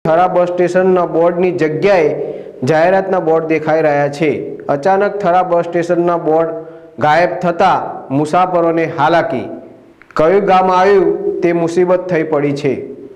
થરા બસ સ્ટેશનના બોર્ડની જગ્યાએ જાહેરાતના બોર્ડ દેખાઈ રહ્યા છે। અચાનક થરા બસ સ્ટેશનના બોર્ડ ગાયબ થતાં મુસાફરોને હાલાકી। કયું ગામ આવ્યું તે મુસીબત થઈ પડી છે।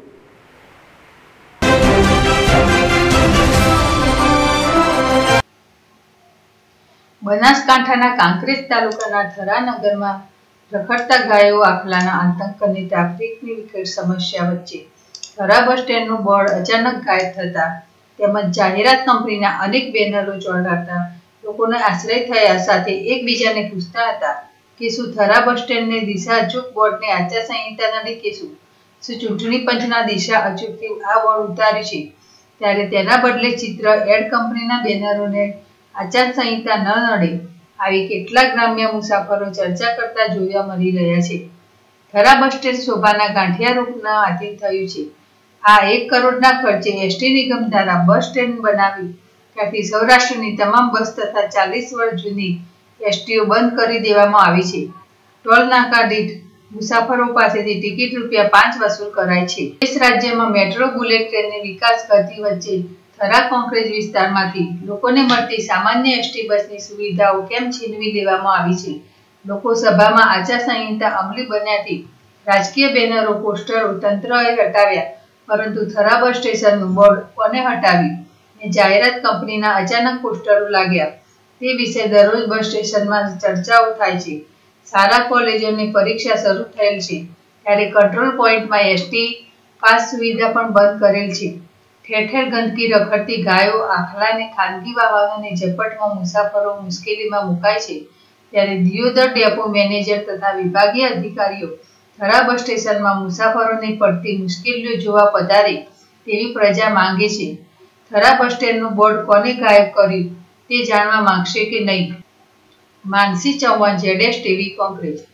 બનાસકાંઠાના કાંકરેજ તાલુકાના થરા નગરમાં રખડતા ગાયો આખલાના આતંક અને ટ્રાફિકની વિકટ સમસ્યા વચ્ચે થરા બસ સ્ટેન્ડનું બોર્ડ અચાનક ગાયબ થતા તેમજ જાહેરાત કંપનીના અનેક બેનરો ચોંટાડતા લોકોને આશ્રય થયા સાથે એકબીજાને પૂછતા હતા કે શું થરા બસ સ્ટેન્ડને દિશા અચૂક બોર્ડને આચારસંહિતાના લીધે શું ચૂંટણી પંચના દિશા અચૂકથી આ બોર્ડ ઉતાર્યું છે ત્યારે તેના બદલે ચિત્ર એડ કંપનીના બેનરોને આચારસંહિતા ન નડે આવી કેટલાક ગ્રામ્ય મુસાફરો ચર્ચા કરતા જોવા મળી રહ્યા છે। થરા બસ સ્ટેન્ડ શોભાના ગાંઠિયા રૂપના આધીન થયું છે। આ 1 કરોડના ખર્ચે એસટી નિગમ દ્વારા બસ સ્ટેન્ડ બનાવી ત્યાંથી સૌરાષ્ટ્રની તમામ બસ તથા 40 વર્ષ જૂની એસટીઓ બંધ કરી દેવામાં આવી છે। ટોલ નાકા દીઠ મુસાફરો પાસેથી ટિકિટ ₹5 વસૂલ કરાય છે। દેશ રાજ્યમાં મેટ્રો બુલેટ ટ્રેનની વિકાસ કરતી વચ્ચે થરા કોંકરેજ વિસ્તારમાંથી લોકોને મળતી સામાન્ય એસટી બસની સુવિધાઓ કેમ છીનવી લેવામાં આવી છે। લોકસભામાં આચારસંહિતા અમલી બન્યાથી રાજકીય બેનરો પોસ્ટરો તંત્રએ હટાવ્યા પરંતુ થરા બસ સ્ટેશનનું બોર્ડ કોને હટાવ્યું ને જાહેરાત કંપનીના અચાનક પોસ્ટરો લાગ્યા તે વિશે દરરોજ બસ સ્ટેશનમાં ચર્ચાઓ થાય છે। શાળા કોલેજોની પરીક્ષા શરૂ થયેલ છે ત્યારે કંટ્રોલ પોઈન્ટમાં એસટી પાસ સુવિધા પણ બંધ કરેલ છે। ઠેર ઠેર ગંદકી રખડતી ગાયો આખલા અને ખાનગી વાહનોની ઝપટમાં મુસાફરો મુશ્કેલીમાં મુકાય છે ત્યારે દિયોદર ડેપો મેનેજર તથા વિભાગીય અધિકારીઓ થરા બસ સ્ટેશનમાં મુસાફરોને પડતી મુશ્કેલીઓ જોવા પધારે તેવી પ્રજા માંગે છે। થરા બસ સ્ટેન્ડનું બોર્ડ કોને ગાયબ કર્યું તે જાણવા માંગશે કે નહીં। માનસી ચૌહાણ ZS TV કોંકરેજ।